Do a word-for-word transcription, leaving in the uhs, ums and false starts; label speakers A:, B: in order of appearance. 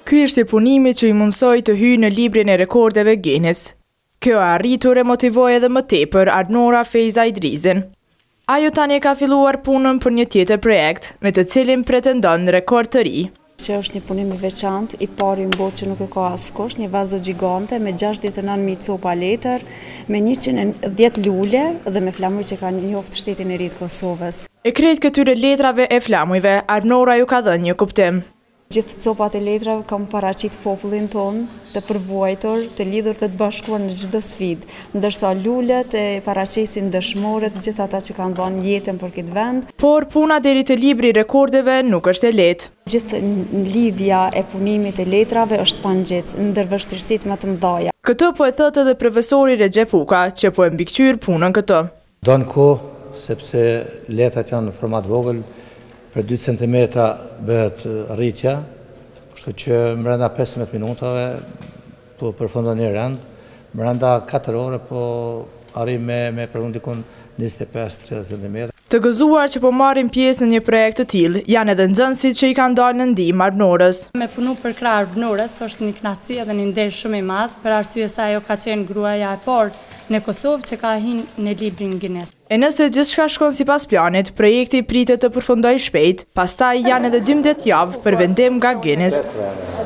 A: Ky ishte punimi që i mundsoi të hyjë në librin e rekordeve Guinness. Kjo e arritur e motivoi edhe më tepër Arnora Feyza Idrizin. Ajo tani ka filluar punën për një tjetër projekt, me të cilin pretendon rekord të ri.
B: Që është një punim i veçantë, i pari në botë që nuk e ka askush, një vazo gjigante me gjashtëdhjetë e nëntë mijë copa letër, me njëqind e dhjetë lule dhe me flamuj që ka njoftë shtetin e ri të Kosovës.
A: E krejt këtyre letrave e flamujve, Arnora ju ka dhënë një kuptim.
B: Gjithë copat e letrave kam paraqit popullin tonë të përvojtur, të lidhur të të bashkuar në çdo sfidë, ndërsa lulet e paraqesin dëshmorët gjithë ata që kanë dhënë jetën për këtë vend.
A: Por puna deri te libri i rekordeve nuk është e lehtë.
B: Gjithë lidhja e punimit e letrave është pangjic, ndër vështirësitë më të mëdha.
A: Këtë po e thotë edhe profesori Recep Uka, që po e mbikëqyr punën këtë.
C: Don kohë sepse letrat janë në format vogël. Për dy centimetra bëhet rritja, kështu që mbrenda pesëmbëdhjetë minutave po përfundon një rend, mbrenda katër ore po arrim me me përfundikun njëzet e pesë deri në tridhjetë centimetra.
A: Të gëzuar që po marrin pjesë në një projekt të tillë janë edhe nxënësit që i kanë dalë në ndihmë Arnorës.
D: Me punu për krah Arnorës është një kënaqësi edhe një nder shumë i madh, për arsye se ajo ka qenë gruaja e parë në Kosovë që ka hyrë në librin Guinness.
A: E nëse gjithçka shkon sipas planit, projekti pritet të përfundojë shpejt, pastaj janë edhe dymbëdhjetë javë për vendim nga Guinness.